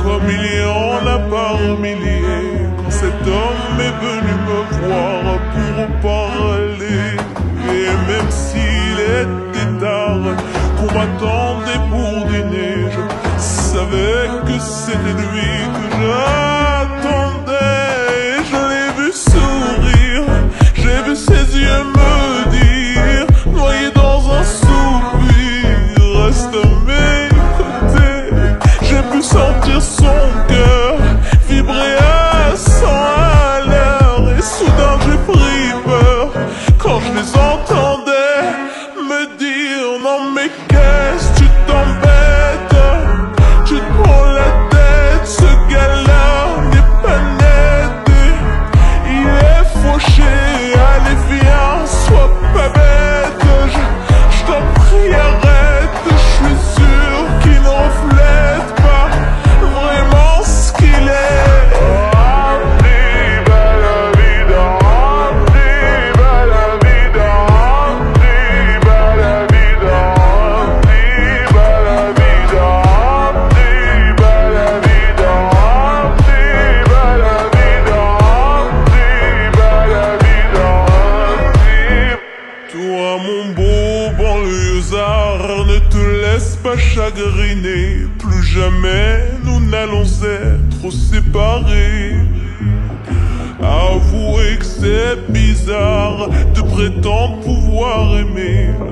comme il y en a par milliers. Quand cet homme est venu me voir pour parler, et même s'il était tard, qu'on m'attendait pour dîner, je savais que c'était lui que j'attendais. Je l'ai vu sourire, j'ai vu ses yeux me dire, noyé dans un soupir, reste à mes côtés. J'ai pu sentir son cœur vibrer à 100 à l'heure, et soudain j'ai pris peur quand je les entendais me dire: non mais qu'est-ce que tu t'embêtes, tu te prends la tête, ce gars-là n'est pas net, il est fauché, allez viens, sois pas bête, je t'en prie arrête, je suis sûr qu'il ne reflète pas vraiment ce qu'il est. Toi mon beau banlieusard, ne te laisse pas chagriner, plus jamais nous n'allons être séparés. Avouez que c'est bizarre de prétendre pouvoir aimer